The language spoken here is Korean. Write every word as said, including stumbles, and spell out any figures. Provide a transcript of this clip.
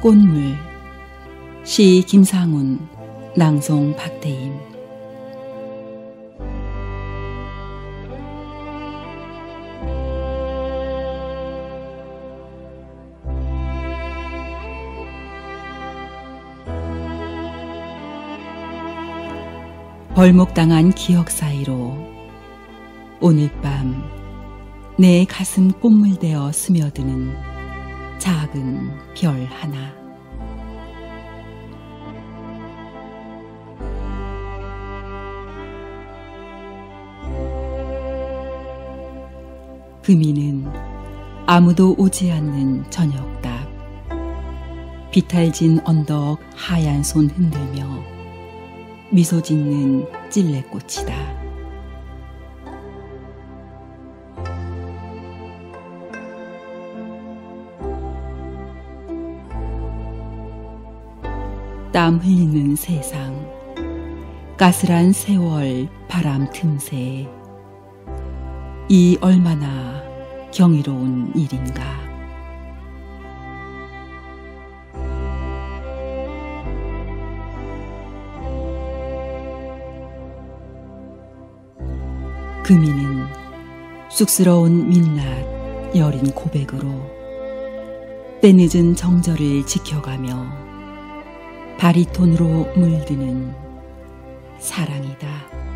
꽃물. 시 김상훈, 낭송 박대임. 벌목당한 기억 사이로 오늘 밤 내 가슴 꽃물되어 스며드는 작은 별 하나. 금이는 아무도 오지 않는 저녁답. 비탈진 언덕 하얀 손 흔들며 미소 짓는 찔레꽃이다. 땀 흘리는 세상, 까슬한 세월 바람 틈새. 이 얼마나 경이로운 일인가. 금이는 쑥스러운 민낯 여린 고백으로 때늦은 정절을 지켜가며 바리톤으로 물드는 사랑이다.